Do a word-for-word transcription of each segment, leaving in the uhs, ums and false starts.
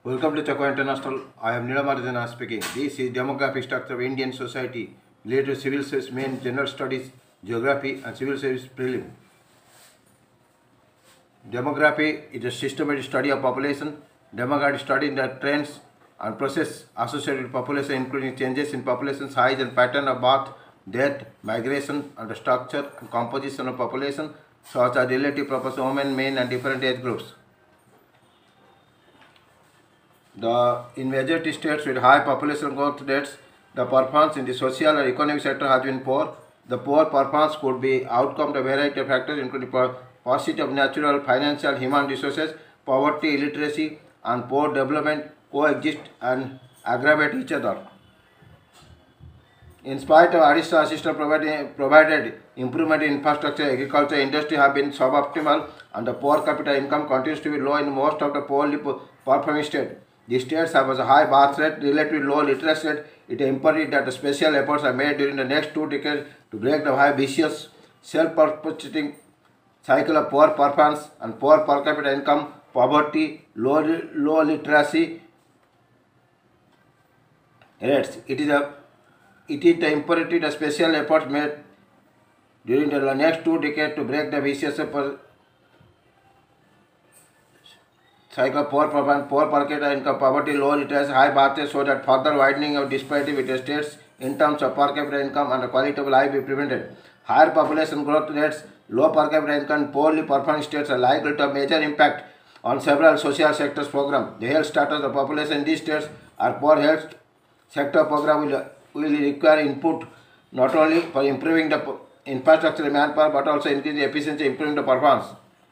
Welcome to Chakwa International. I am Nilamarjana speaking. This is demographic structure of Indian society related to civil service, main general studies, geography and civil service prelim. Demography is a systematic study of population. Demographic study the trends and process associated with population, including changes in population size and pattern of birth, death, migration, and the structure and composition of population, such as relative proportion of women, men, and different age groups. The in majority states with high population growth rates, the performance in the social and economic sector has been poor. The poor performance could be outcome of a variety of factors, including paucity of natural, financial, human resources, poverty, illiteracy, and poor development coexist and aggravate each other. In spite of additional assistance provided, provided improvement in infrastructure, agriculture, industry have been suboptimal, and the per capita income continues to be low in most of the poorly performing states. The states have a high birth rate, relatively low literacy rate. It is imperative that the special efforts are made during the next two decades to break the high vicious self-perpetuating cycle of poor performance and poor per capita income, poverty, low, low literacy rates. It is a it is the imperative that special efforts made during the next two decades to break the vicious cycle of poor performance, poor per capita income, poverty, low literacy, high birth rate, so that further widening of disparity between states in terms of per capita income and the quality of life be prevented. Higher population growth rates, low per capita income, poorly performing states are likely to have major impact on several social sectors program. The health status of population in these states are poor health sector program will, will require input not only for improving the infrastructure and manpower but also increasing the efficiency, improving the performance.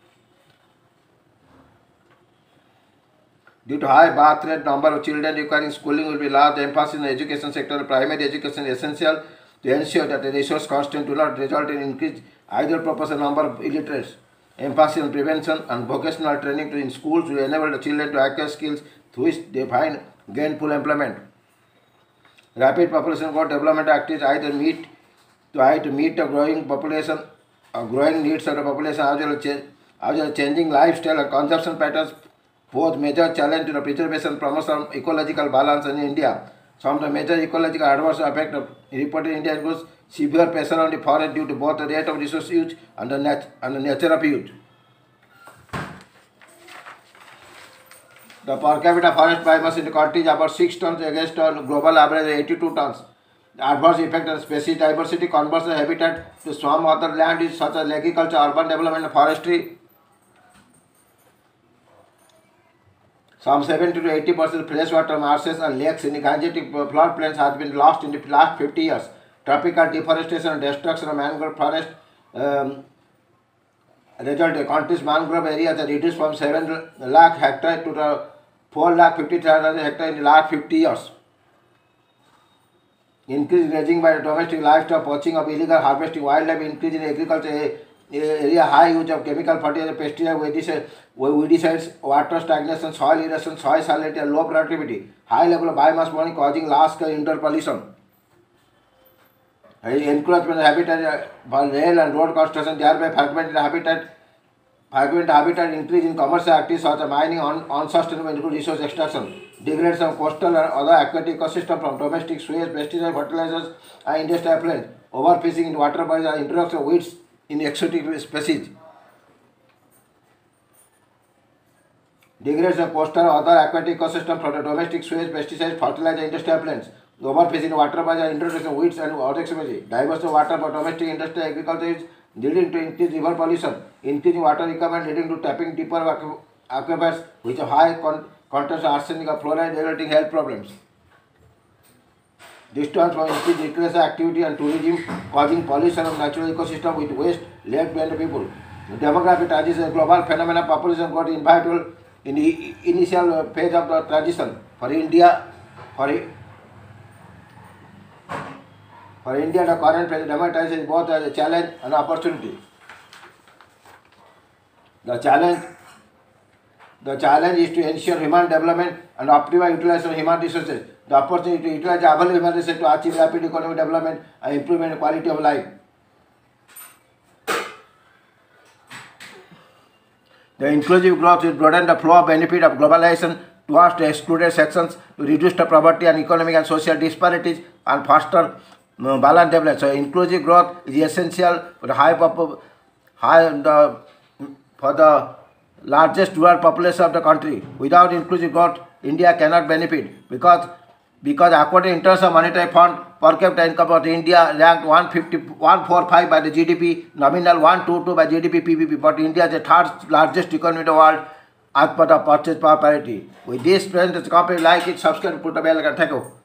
Due to high birth rate, number of children requiring schooling will be large. The emphasis in the education sector, primary education is essential to ensure that the resource constraints do not result in increased either proportional number of illiterates. Emphasis on prevention and vocational training in schools will enable the children to acquire skills through which they find gainful employment. Rapid population growth development activities either meet to either meet the growing population, or growing needs of the population as well as, change, as well as changing lifestyle and consumption patterns pose major challenge to the preservation and promotion of ecological balance in India. Some of the major ecological adverse effects reported in India include severe pressure on the forest due to both the rate of resource use and the, nat and the nature of use. The per capita forest biomass in the country is about six tons against a global average of eighty-two tons. The adverse effect on species diversity, conversion habitat to some other land is such as agriculture, urban development, and forestry. Some seventy to eighty percent freshwater marshes and lakes in the Gangetic floodplains has been lost in the last fifty years. Tropical deforestation and destruction of mangrove forest um, result in country's mangrove areas are reduced from seven lakh hectares to the four lakh fifty thousand hectares in the last fifty years. Increased grazing by domestic livestock, poaching of illegal harvesting wildlife, increase in agriculture area, high use of chemical fertilizer, pesticides, weedicides, water stagnation, soil erosion, soil salinity, and low productivity, high level of biomass burning causing large scale indoor pollution. Encroachment of habitat by rail and road construction, thereby fragmented habitat, fragmented habitat, increase in commercial activities such as mining, on unsustainable resource extraction, degradation of coastal and other aquatic ecosystem from domestic sewage, pesticides, fertilizers, and industrial effluent, overfishing in water bodies, and introduction of weeds in exotic species. Degradation of coastal or other aquatic ecosystem from the domestic sewage, pesticides, fertilizer, industrial plants. Overfishing in water bodies and introduction of weeds and other species. Diversity of water for domestic industrial agriculture is leading to increased river pollution. Increasing water requirement leading to tapping deeper aquifers which have high con content of arsenic or fluoride, resulting health problems. Distance from increased recreational activity and tourism causing pollution of natural ecosystem with waste left behind the people. Demographic transition is a global phenomenon. Population growth inevitable in the initial phase of the transition. For India, for, for India, the current phase of demographic is both as a challenge and opportunity. The challenge, the challenge is to ensure human development and optimal utilization of human resources. The opportunity to utilize the available human resources to achieve rapid economic development and improvement in quality of life. The inclusive growth will broaden the flow of benefit of globalization towards the excluded sections to reduce the poverty and economic and social disparities and foster uh, balanced development. So inclusive growth is essential for the high, pop high the, for the largest rural population of the country. Without inclusive growth, India cannot benefit because because according to International Monetary Fund, per capita income of India ranked one fifty, one forty-five by the G D P, nominal one twenty-two by G D P P P P, but India is the third largest economy in the world as per the purchase power parity. With this, friends, the company like it, subscribe, put the bell icon. Thank you.